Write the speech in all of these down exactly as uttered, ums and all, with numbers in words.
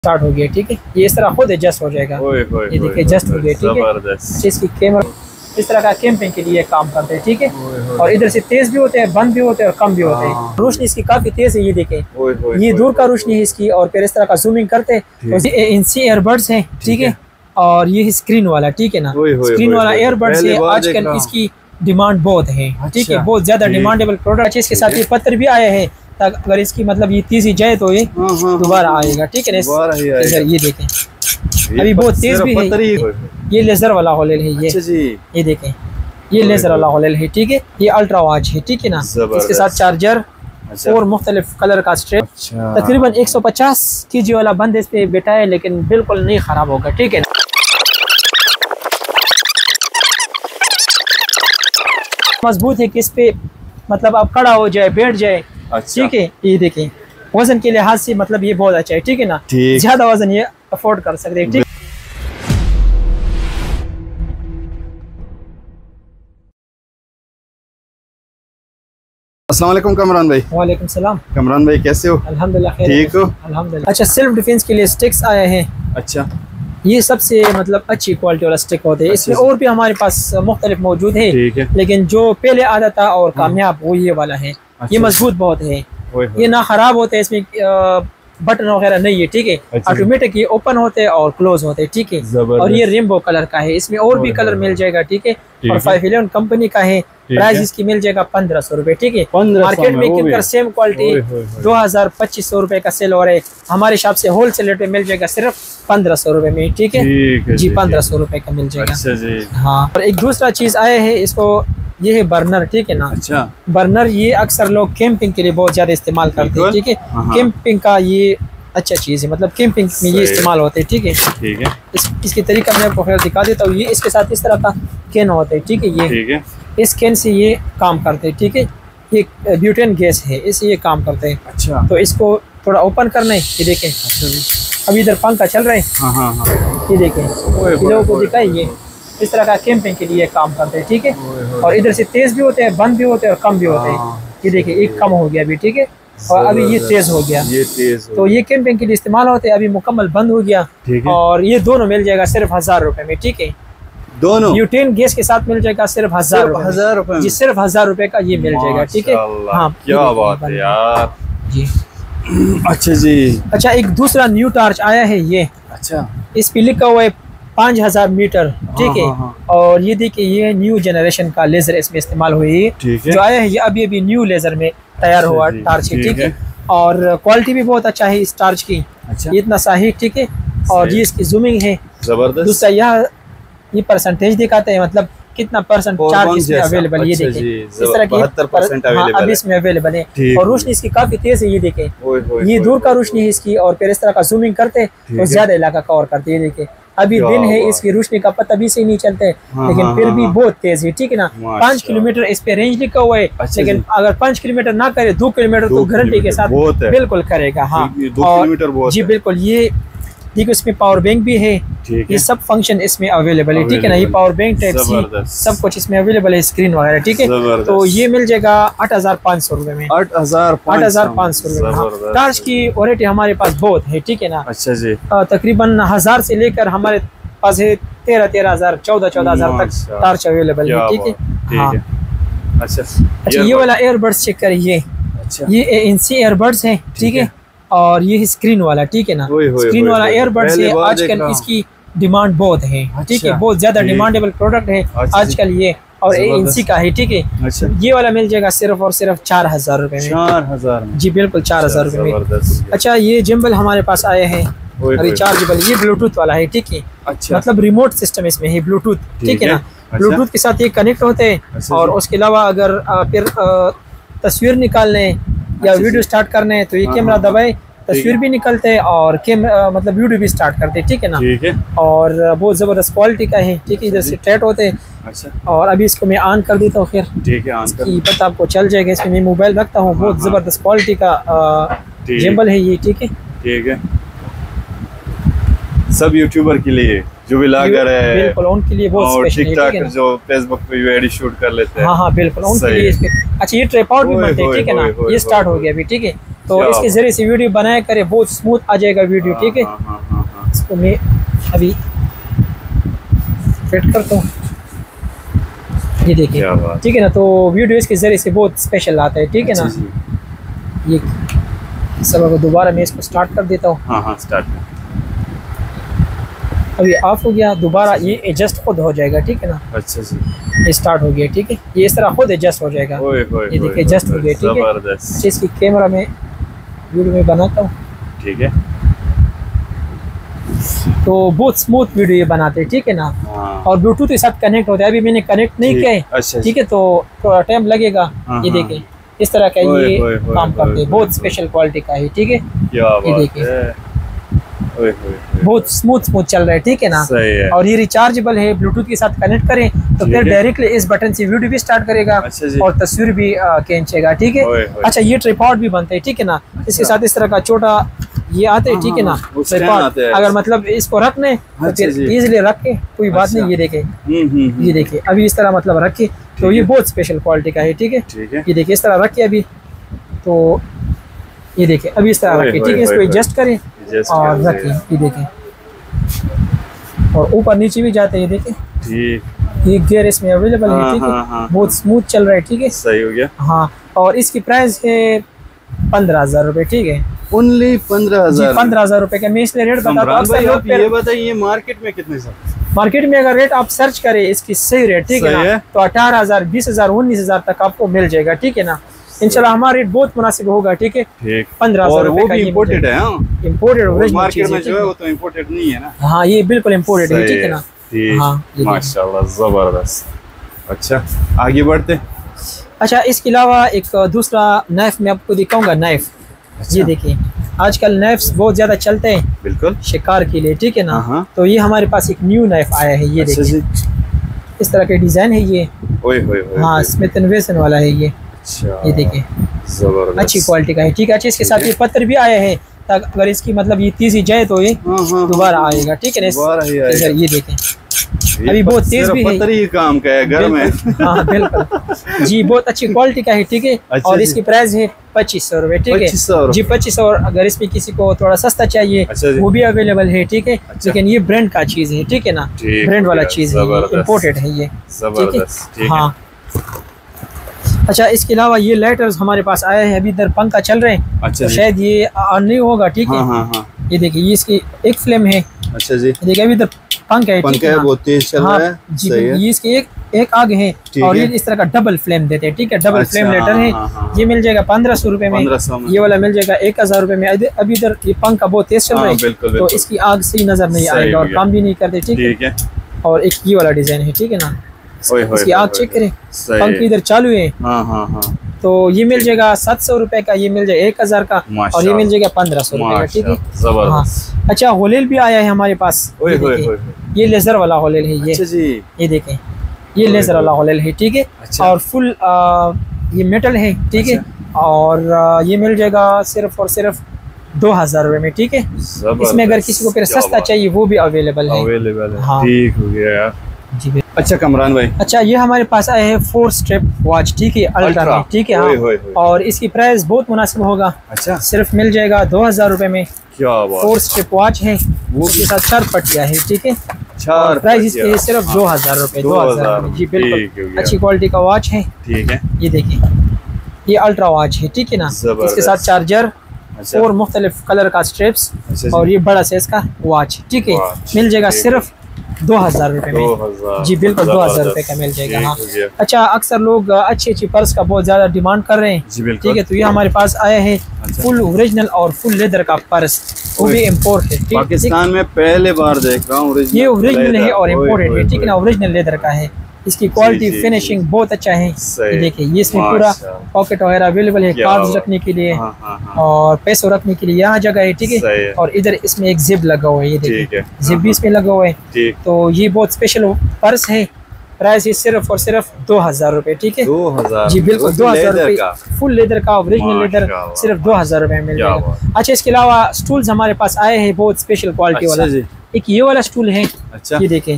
Start हो गया। ठीक है, ये इस तरह खुद एडजस्ट हो जाएगा। ये देखिए एडजस्ट हो गया। ठीक है, इसकी कैमरा इस तरह का कैंपिंग के लिए काम करते हैं। ठीक है, और इधर से तेज भी होते हैं, बंद भी होते हैं और कम भी होते हैं। रोशनी इसकी काफी तेज है। ये देखें, ये दूर का रोशनी है इसकी। और फिर इस तरह का जूमिंग करते हैं तो इनसी एयरबड्स हैं। ठीक है, और ये स्क्रीन वाला, ठीक है ना, स्क्रीन वाला एयरबड्स है। आजकल इसकी डिमांड बहुत है। ठीक है, बहुत ज्यादा डिमांडेबल प्रोडक्ट है। इसके साथ ये पत्थर भी आए हैं, अगर इसकी मतलब ये तीसरी जाए तो ये दोबारा आएगा। ठीक है ना, ये देखें अभी बहुत तेज भी है। ये लेजर वाला होलेल है। ये ये देखें, ये लेजर वाला होलेल है। ठीक है, ये अल्ट्रा वॉच है। ठीक है ना, इसके साथ चार्जर और मुख्तलिफ कलर का स्ट्रेप। तकरीबन एक सौ पचास के जी वाला बंद इस पे बैठा है, लेकिन बिल्कुल नहीं खराब होगा। ठीक है ना, मजबूत है कि इस पे मतलब आप खड़ा हो जाए, बैठ जाए। अच्छा। ठीक है, ये देखें वजन के लिहाज से मतलब ये बहुत अच्छा है। ठीक है ना, ज्यादा वजन ये अफोर्ड कर सकते हैं। ठीक, अस्सलाम वालेकुम कमरान भाई। वालेकुम सलाम। कमरान भाई कैसे हो? अल्हम्दुलिल्लाह ठीक हो? अल्हम्दुलिल्लाह। अच्छा, सेल्फ डिफेंस के लिए स्टिक्स आए हैं। अच्छा, ये सबसे मतलब अच्छी क्वालिटी वाला स्टिक होते हैं। इसमें और भी हमारे पास मुख्तलिफ मौजूद है, है, लेकिन जो पहले आता था और कामयाब वो ये वाला है। अच्छा, ये मजबूत बहुत है, ये ना खराब होते हैं। इसमें बटन वगैरह नहीं है। ठीक है, ऑटोमेटिक ये ओपन होते हैं और क्लोज होते हैं। ठीक है, और ये रेनबो कलर का है। इसमें और भी कलर मिल जाएगा। ठीक है, और फाइव इलेवन कंपनी का है। प्राइस इसकी मिल जाएगा पंद्रह सौ रुपए। ठीक है, मार्केट में किनकर सेम क्वालिटी दो हजार पच्चीस सौ रुपए का सेल हो रहा है। हमारे शॉप से होलसेल रेट में मिल जाएगा सिर्फ पंद्रह सौ रुपए में। ठीक है जी, पंद्रह सौ रुपए का मिल जाएगा। हाँ, और एक दूसरा चीज आया है, इसको ये है बर्नर। ठीक है ना। अच्छा, बर्नर ये अक्सर लोग कैंपिंग के लिए बहुत ज्यादा इस्तेमाल करते हैं। ठीक है, कैंपिंग का ये अच्छा चीज है, मतलब कैंपिंग में ये इस्तेमाल होते हैं। ठीक है, ठीक है, इस, इसकी तरीका मैं आपको फिर दिखा देता हूँ। ये इसके साथ इस तरह का कैन होता है। ठीक है, ये ठीक है, इस कैन से ये काम करते हैं। ठीक है, ये ब्यूटेन गैस है, इससे ये काम करते हैं। अच्छा, तो इसको थोड़ा ओपन करना है। ये देखें, अभी इधर पंखा चल रहा है। हाँ हाँ हाँ, ये देखें, लोगों को दिखाई ये इस तरह का कैंपिंग के लिए काम करते हैं। ठीक है, और इधर से तेज भी होते हैं, बंद भी होते हैं और कम भी होते हैं। ये देखिए, एक कम हो गया अभी। ठीक है, और अभी ये तेज हो गया। ये तेज तो ये कैंपिंग के लिए इस्तेमाल होते हैं। अभी मुकम्मल बंद हो गया। और ये दोनों मिल जाएगा सिर्फ हजार रुपए में। ठीक है, दोनों ब्यूटेन गैस के साथ मिल जाएगा सिर्फ हजार हजार रुपए जी, सिर्फ हजार रुपए का ये मिल जाएगा। ठीक है, हाँ, क्या बात है यार जी। अच्छा जी। अच्छा, एक दूसरा न्यू टार्च आया है ये। अच्छा, इस पे लिखा हुआ है पाँच हजार मीटर। ठीक है, और ये देखिए, ये न्यू जनरेशन का लेजर इसमें इस्तेमाल हुई है। जो आया है ये अभी अभी न्यू लेजर में तैयार हुआ टार्च है। ठीक है, और क्वालिटी भी बहुत अच्छा है इस टार्च की। अच्छा, ये इतना सही। ठीक है, और ये इसकी जूमिंग है जबरदस्त। दूसरा यह ये परसेंटेज दिखाते हैं, मतलब कितना परसेंट चार्ज इसमें अवेलेबल। ये देखें, इस तरह की अभी इसमें अवेलेबल है। और रोशनी इसकी काफी तेज है। ये देखें, ये दूर का रोशनी है इसकी। और फिर इस तरह का जूमिंग करते तो ज्यादा इलाका कवर करते हैं। ये देखें, अभी दिन है, इसकी रोशनी का पता भी से नहीं चलते, लेकिन फिर भी बहुत तेज है। ठीक है ना, पाँच किलोमीटर इस पे रेंज लिखा हुआ है। लेकिन अगर पाँच किलोमीटर ना करे, दो किलोमीटर तो गारंटी के साथ बिल्कुल करेगा। हाँ, जी बिल्कुल। ये देखो, इसमें पावर बैंक भी है। ये सब फंक्शन इसमें अवेलेबल है। ठीक है ना, ये पावर बैंक टाइप सी सब कुछ इसमें अवेलेबल है, स्क्रीन वगैरह। ठीक है, तो ये मिल जाएगा आठ हजार पाँच सौ रुपए में। आठ हजार आठ हजार पाँच सौ रुपए। टार्च की वैरायटी हमारे पास बहुत है। ठीक है ना। अच्छा जी, तकरीबन हजार से लेकर हमारे पास है तेरह तेरह हजार चौदह चौदह हजार तक टार्च अवेलेबल है। ठीक है, हाँ। अच्छा, अच्छा, ये वाला एयरबड्स चेक करिए। ये इनसी एयरबड्स है। ठीक है, और ये स्क्रीन वाला। ठीक है ना, स्क्रीन वाला एयरबड्स है। आजकल इसकी डिमांड बहुत है। ठीक है, बहुत ज्यादा डिमांडेबल प्रोडक्ट है आजकल ये, और इनसी का है। ठीक है, अच्छा, ये वाला मिल जाएगा सिर्फ और सिर्फ चार हजार रुपए में। चार हजार जी बिल्कुल, चार हजार रुपए में। अच्छा, ये जिम्बल हमारे पास आए हैं रिचार्जेबल। ये ब्लूटूथ वाला है। ठीक है, अच्छा, मतलब रिमोट सिस्टम इसमें है, ब्लूटूथ। ठीक है ना, ब्लूटूथ के साथ ये कनेक्ट होते हैं। और उसके अलावा अगर फिर तस्वीर निकालने या वीडियो स्टार्ट करने हैं तो ये कैमरा दबाए, तस्वीर भी निकलते हैं और कैमरा मतलब वीडियो भी स्टार्ट करते हैं। ठीक है ना, ठीक है, और बहुत जबरदस्त क्वालिटी का है। ठीक है, इधर से ट्रेट होते हैं। अच्छा, और अभी इसको मैं ऑन कर देता हूँ। फिर ठीक है, ऑन कर पता आपको चल जाएगा। इसमें मैं मोबाइल रखता हूँ, बहुत जबरदस्त क्वालिटी का जिम्बल है ये। ठीक है, ठीक है, सब यूट्यूबर के लिए जो भी लागर है बिल्कुल उनके लिए बहुत स्पेशल है। टिकटॉकर जो फेसबुक पे वीडियो शूट कर लेते हैं। हाँ हाँ बिल्कुल उनके लिए। अच्छा, ये ट्राइपॉड भी बनते हैं। ठीक है ना, ये स्टार्ट हो गया अभी। ठीक है, तो इसके जरिए से वीडियो बनाया करे, बहुत स्मूथ आ जाएगा वीडियो, ठीक है। इसको मैं अभी फिट करता हूँ, ये देखिए, ठीक है ना। तो वीडियो इसके जरिए से बहुत स्पेशल आता है, ठीक है ना। ये सब अगर दोबारा मैं इसको स्टार्ट कर देता हूँ, हाँ हाँ स्टार्ट, अभी ऑफ हो गया, दोबारा ये एडजस्ट खुद हो जाएगा, ठीक है ना। अच्छा जी, ये स्टार्ट हो गया, ठीक है, ये इस तरह खुद एडजस्ट हो जाएगा। ओए ओए, ये देखिए एडजस्ट हो गया, ठीक है। अच्छा, इसकी कैमरा में वीडियो में बनाता हूँ, ठीक है। तो बहुत स्मूथ वीडियो ये बनाते हैं, ठीक है ना। और ब्लूटूथ के साथ कनेक्ट होता है, अभी मैंने कनेक्ट नहीं किया है, अच्छा, ठीक है, तो थोड़ा टाइम लगेगा। ये देखिए इस तरह का ये काम करते हैं, बहुत स्पेशल क्वालिटी का है, ठीक है। ये देखिए बहुत स्मूथ स्मूथ चल रहा है, ठीक है ना। है। और ये रिचार्जेबल है, ब्लूटूथ के साथ कनेक्ट करें तो फिर डायरेक्टली इस बटन से वीडियो भी स्टार्ट करेगा, अच्छा और तस्वीर भी खींचेगा, ठीक है। अच्छा, ये ट्राइपॉड भी बनता है, ठीक है ना। इसके साथ इस तरह का छोटा ये आते हैं, ठीक है ना, ट्राइपॉड। अगर मतलब इसको रखने तो फिर इजीली रख के कोई बात नहीं। ये देखे, ये देखिए अभी इस तरह मतलब रखे, तो ये बहुत स्पेशल क्वालिटी का है, ठीक है। ये देखिए इस तरह रखे अभी, तो ये देखिए अभी इस तरह रखे, ठीक है। इसको एडजस्ट करें और रखें, ये देखें, और ऊपर नीचे भी जाते हैं, ये देखें, ठीक। ये गियर इसमें अवेलेबल है, ठीक है। बहुत स्मूथ चल रहा है, ठीक है, सही हो गया। हाँ, और इसकी प्राइस है पंद्रह हजार रुपए, ठीक है। ओनली पंद्रह हजार पंद्रह हजार रुपए का मैं इसलिए रेट बताता हूँ। ये बताइए मार्केट में कितने सर? मार्केट में अगर रेट आप सर्च करें इसकी सही रेट, ठीक है ना, तो अठारह हजार बीस हजार उन्नीस हजार तक आपको मिल जाएगा, ठीक है ना। इंशाल्लाह हमारा रेट बहुत मुनासिब होगा, ठीक है। पंद्रह हजार रुपए का इम्पोर्टेड है, इम्पोर्टेड मार्केट में जो है वो तो इम्पोर्टेड नहीं है ना। हाँ, ये बिल्कुल इम्पोर्टेड है, ठीक है ना। हाँ, माशाल्लाह जबरदस्त। अच्छा, आगे बढ़ते। अच्छा, इसके अलावा एक दूसरा नाइफ मैं आपको दिखाऊंगा, नाइफ। अच्छा। ये देखिए आजकल नाइफ्स बहुत ज्यादा चलते हैं, बिल्कुल शिकार के लिए, ठीक है ना। तो ये हमारे पास एक न्यू नाइफ आया है, ये देखिए इस तरह के डिजाइन है ये। ओए होए होए, हाँ, स्मिथ एंड वेसन वाला है ये। अच्छा, ये देखिए अच्छी क्वालिटी का है, ठीक है। अच्छा, इसके साथ ये पत्थर भी आया है, ताकि अगर इसकी मतलब ये तीसरी जाए तो ये दोबारा आएगा, ठीक है ना। ये देखें अभी बहुत तेज भी है, ही काम का है घर में। हाँ बिल्कुल जी, बहुत अच्छी क्वालिटी का है, ठीक है। अच्छा, और इसकी प्राइस है पच्चीस सौ रुपए, ठीक है जी, पच्चीस सौ। अगर इसमें किसी को थोड़ा सस्ता चाहिए, अच्छा, वो भी अवेलेबल है, ठीक है। अच्छा। लेकिन ये ब्रांड का चीज है, ठीक है ना, ब्रांड वाला चीज है, इम्पोर्टेड है ये, ठीक है। हाँ, अच्छा, इसके अलावा ये लाइटर्स हमारे पास आए हैं, अभी इधर पंखा चल रहे हैं, अच्छा, तो शायद ये ऑन नहीं होगा, ठीक है। हाँ, हाँ, हाँ। ये देखिए ये इसकी एक फ्लेम है, अच्छा जी, देखिए अभी इधर पंखा है, ठीक है, बहुत तेज चल रहा है जी। ये इसके एक एक आगे है, और ये इस तरह का डबल फ्लेम देते हैं, ठीक है, डबल फ्लेम लाइटर है। ये मिल जाएगा पंद्रह सौ रुपए में, ये वाला मिल जाएगा एक हजार रुपए में। अभी इधर ये पंखा बहुत तेज चल रहा है, तो इसकी आग सही नजर नहीं आएगा और काम भी नहीं करते, ठीक है। और एक ये वाला डिजाइन है, ठीक है ना, इसकी आग चेक करें, पंखा इधर चालू है। हाँ हाँ हाँ, तो ये मिल जाएगा सात सौ रुपए का, ये मिल जाएगा एक हजार का, और ये मिल जाएगा पंद्रह सौ रुपए का, ठीक है। हाँ, अच्छा, होलेल भी आया है हमारे पास, ये लेजर वाला होलेल है ये। अच्छा जी, ये देखें ये लेजर वाला होलेल है, ठीक है। और फुल ये मेटल है, ठीक है। और आ, ये मिल जाएगा सिर्फ और सिर्फ दो हजार रुपए में, ठीक है। इसमें अगर किसी को फिर सस्ता चाहिए वो भी अवेलेबल है, अवेलेबल है। हाँ, ठीक हो गया यार जी। अच्छा कमरान भाई, अच्छा, ये हमारे पास आए हैं फोर स्टेप वॉच, ठीक है, अल्ट्रा में, ठीक है। हाँ, और इसकी प्राइस बहुत मुनासिब होगा, अच्छा, सिर्फ मिल जाएगा दो हजार रुपए में। क्या बात, फोर स्टेप वॉच है, वो के साथ चार पट्टियाँ है, ठीक है। चार प्राइस इसके सिर्फ दो हजार रुपए, दो हजार जी, बिल्कुल अच्छी क्वालिटी का वॉच है, ठीक है। ये देखिए ये अल्ट्रा वॉच है, ठीक है ना, इसके साथ चार्जर और मुख्तलिफ कलर का स्ट्रिप्स, और ये बड़ा साइज का वॉच, ठीक है, मिल जाएगा सिर्फ दो हजार रुपए में जी, बिल्कुल दो हजार रुपए का मिल जाएगा। हाँ, अच्छा, अक्सर लोग अच्छी अच्छी पर्स का बहुत ज्यादा डिमांड कर रहे हैं, ठीक है। तो ये हमारे पास आया है फुल ओरिजिनल और फुल लेदर का पर्स, वो भी इम्पोर्ट है, पाकिस्तान में पहले बार देख रहा हूँ। ये ओरिजिनल है और इम्पोर्टेड है, ठीक है ना, ओरिजिनल लेदर का है। इसकी क्वालिटी फिनिशिंग बहुत अच्छा है, ये देखिए ये इसमें पूरा पॉकेट वगैरह अवेलेबल है, कार्ड्स रखने के लिए और पैसों रखने के लिए यहाँ जगह है, ठीक है। और इधर इसमें एक जिप लगा हुआ है, ये देखिए जिप भी इसमें लगा हुआ है। तो ये बहुत स्पेशल पर्स है, प्राइस है सिर्फ और सिर्फ दो हजार रुपए, ठीक है जी, बिल्कुल दो हजार रुपए, फुल लेदर का ओरिजिनल लेदर, सिर्फ दो हजार रुपए मिल जाएगा। अच्छा, इसके अलावा स्टूल्स हमारे पास आए हैं बहुत स्पेशल क्वालिटी वाला, एक ये वाला स्टूल है, ये देखें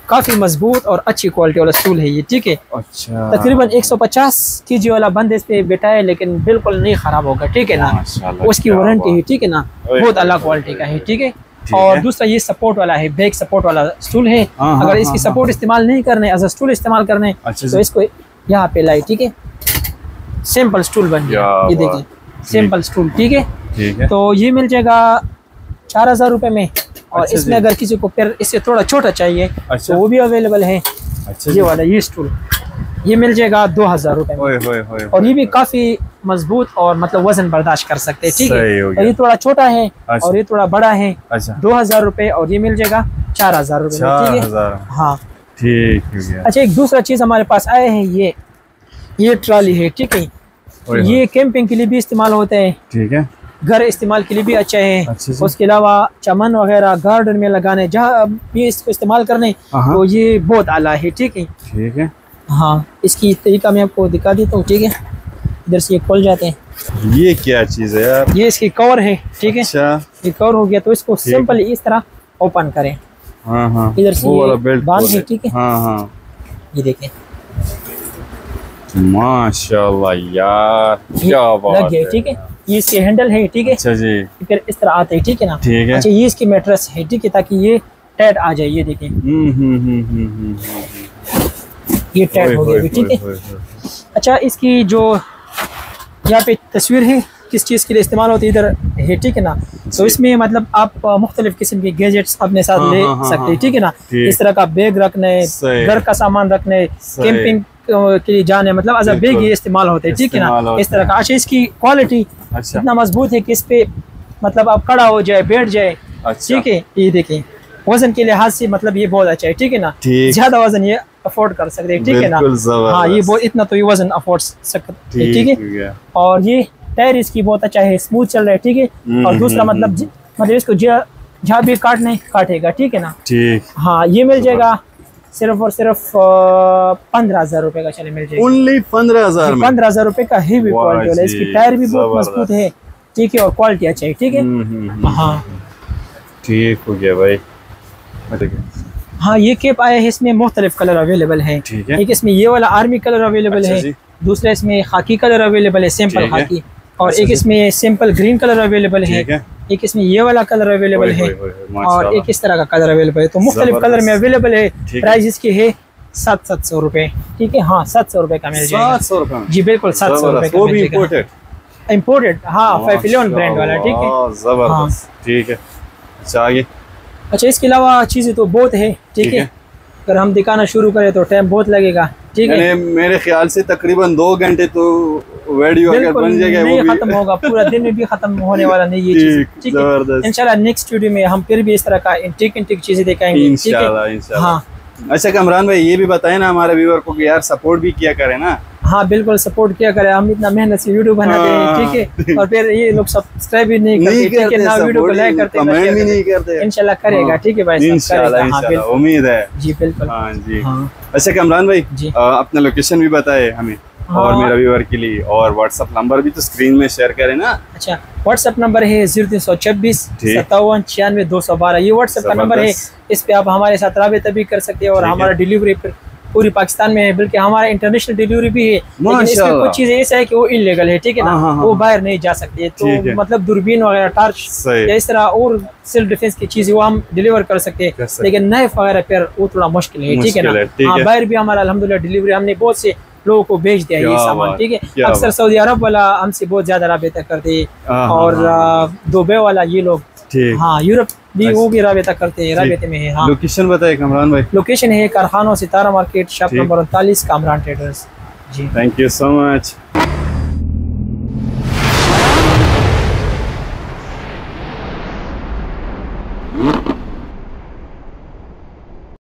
काफी मजबूत और अच्छी क्वालिटी वाला स्टूल है ये, ठीक है। अच्छा। तकरीबन एक सौ पचास केजी वाला बंद इस पे बैठा है, लेकिन बिल्कुल नहीं खराब होगा, ठीक है ना। उसकी वारंटी है, ठीक है ना, बहुत अलग क्वालिटी का है, ठीक है। और दूसरा ये सपोर्ट वाला है, बैक सपोर्ट वाला स्टूल है। अगर इसकी सपोर्ट इस्तेमाल नहीं करने, एज अ स्टूल इस्तेमाल करने, तो इसको यहाँ पे लाई, ठीक है। सिंपल स्टूल बन गया, ये देखिए, सिंपल स्टूल, ठीक है। तो ये मिल जाएगा चार हजार रुपए में। और अच्छा, इसमें अगर किसी को फिर इससे थोड़ा छोटा चाहिए, अच्छा, तो वो भी अवेलेबल है। अच्छा, ये वाला ये स्टूल ये मिल जाएगा दो हजार रुपए में। और ये भी काफी मजबूत और मतलब वजन बर्दाश्त कर सकते हैं, ठीक है। और ये थोड़ा छोटा है, अच्छा, और ये थोड़ा बड़ा है। अच्छा। दो हजार रुपए और ये मिल जाएगा चार हजार रुपए में, ठीक है। हाँ, ठीक है। अच्छा, एक दूसरा चीज हमारे पास आए हैं, ये ये ट्रॉली है, ठीक है। ये कैंपिंग के लिए भी इस्तेमाल होते हैं, ठीक है। घर इस्तेमाल के लिए भी अच्छा है। अच्छा, उसके अलावा चमन वगैरह गार्डन में लगाने, जहाँ भी इसको इस्तेमाल करने, तो ये बहुत आला है, ठीक है। ठीक है। हाँ, इसकी तरीका मैं आपको दिखा देता हूँ, ठीक है। इधर से ये खोल जाते हैं। ये क्या चीज़ है यार? ये इसकी कवर है, ठीक है। अच्छा। ये कवर हो गया, तो इसको सिंपल इस तरह ओपन करें। हाँ हाँ। इधर से बांध है, ठीक है। हाँ हाँ। ये देखें, माशाल्लाह यार, क्या बात है, ठीक है। ये इसके हैंडल है, ठीक है। अच्छा जी। फिर इस तरह आते हैं, ठीक है ना। ठीक है। अच्छा, ये इसकी मैट्रेस है, ठीक है, ताकि ये टाइट आ जाए, ये देखें। हम्म हम्म हम्म हम्म ये टाइट हो गया, ठीक है। अच्छा, इसकी जो यहाँ पे तस्वीर है किस चीज़ के लिए इस्तेमाल होती है इधर है, ठीक है ना। तो इसमें मतलब आप मुख्तलिफ किस्म के गैजेट्स अपने साथ ले सकते हैं, ठीक है ना। इस तरह का बैग रखने, घर का सामान रखने, कैंपिंग के लिए जाने, मतलब एज अ बैग ये इस्तेमाल होते हैं, ठीक है ना, इस तरह का। अच्छा, इसकी क्वालिटी अच्छा, इतना मजबूत है कि इस पे मतलब आप खड़ा हो जाए, बैठ जाए, ठीक है। ये देखिए, वजन के लिहाज से मतलब ये बहुत अच्छा है, ठीक है ना। ज्यादा वजन ये अफोर्ड कर सकते हैं, ठीक है ना। हाँ, ये बहुत इतना तो ये वजन अफोर्ड सकते हैं, ठीक है। और ये टायर इसकी बहुत अच्छा है, स्मूथ चल रहा है, ठीक है। और दूसरा मतलब मतलब इसको जहाँ भी काटने काटेगा, ठीक है ना। ठीक। हाँ, ये मिल जाएगा सिर्फ और सिर्फ पंद्रह हजार रुपए का, चले मिल जाएगा। ओनली पंद्रह हजार पंद्रह हजार रुपए का हेवी क्वालिटी वाला। इसकी टायर भी बहुत मजबूत है, ठीक है, और क्वालिटी अच्छा है, ठीक है। हाँ, ठीक हो गया भाई। हाँ, ये केप आया है, इसमें मुख्तलिफ कलर अवेलेबल है, एक इसमें ये वाला आर्मी कलर अवेलेबल है, दूसरा इसमें खाकी कलर अवेलेबल है, सिंपल खाकी, और एक इसमें सिंपल ग्रीन कलर अवेलेबल है, एक इसमें ये वाला कलर अवेलेबल है, और एक इस तरह का कलर अवेलेबल है। तो मुख्तलिफ कलर में अवेलेबल है। प्राइस इसकी है सात सात सौ रुपए, ठीक है। हाँ, सात सौ रुपए का मिल जाएगा। सात सौ रुपए जी, बिल्कुल सात सौ रुपए का मिल जाएगा। इम्पोर्टेड, हाँ, फाइव ब्रांड वाला, ठीक है। जबरदस्त, ठीक है। अच्छा, आगे। अच्छा, इसके अलावा चीज़ें तो बहुत है, ठीक है। अगर हम दिखाना शुरू करें तो टाइम बहुत लगेगा, ठीक है। मेरे ख्याल से तकरीबन दो घंटे तो वीडियो अगर बन जाएगा, नहीं खत्म होगा, पूरा दिन में भी खत्म होने वाला नहीं ये चीज़, ठीक है। इंशाल्लाह नेक्स्ट वीडियो में हम फिर भी इस तरह का इंटिक इंटिक चीज़ें दिखाएंगे, इंशाल्लाह इंशाल्लाह। हाँ। अच्छा कमरान भाई, ये भी बताएं ना हमारे व्यूअर को कि यार सपोर्ट भी किया करें ना। हाँ, बिल्कुल सपोर्ट किया करें, हम इतना मेहनत से वीडियो बनाते हैं, ठीक है। और फिर ये लोग सब्सक्राइब भी नहीं करते, ठीक है ना, वीडियो को लाइक करते, कमेंट भी नहीं करते। इंशाल्लाह करेगा, ठीक है भाई, इंशाल्लाह इंशाल्लाह, उम्मीद है जी, बिल्कुल। हाँ जी। अच्छा कमरान भाई, अपना लोकेशन भी बताए हमें और मेरा व्यूअर के लिए, और व्हाट्सएप नंबर भी तो स्क्रीन में शेयर करें ना। अच्छा, व्हाट्सएप नंबर है जीरो तीन सौ छब्बीस सत्तावन छियानवे दो सौ बारह, ये व्हाट्सएप का नंबर है। इस पे आप हमारे साथ राबता भी कर सकते हैं, और हमारा डिलीवरी पूरी पाकिस्तान में है, बल्कि हमारा इंटरनेशनल डिलीवरी भी है। लेकिन इसमें कुछ चीजें ऐसा है कि वो इलीगल है, ठीक है ना, वो बाहर नहीं जा सकती है। तो मतलब दूरबीन वगैरह, टार्च या इस तरह और सेल्फ डिफेंस की चीजें वो हम डिलीवर कर सकते हैं, लेकिन नाइफ वगैरह फिर वो थोड़ा मुश्किल है, ठीक है ना। हाँ, बाहर भी हमारा अल्हम्दुलिल्लाह डिलीवरी, हमने बहुत से लोगों को भेज दिया ये सामान, ठीक है। अक्सर सऊदी अरब वाला हमसे बहुत ज्यादा राबता करते हैं, और दुबई वाला ये लोग, हाँ, यूरोप भी वो भी राबता करते हैं, राबते में है। हाँ, लोकेशन बताइए कमरान भाई। लोकेशन है कारखानों सितारा मार्केट, शॉप नंबर उनतालीस, Kamran traders ji. Thank you so much.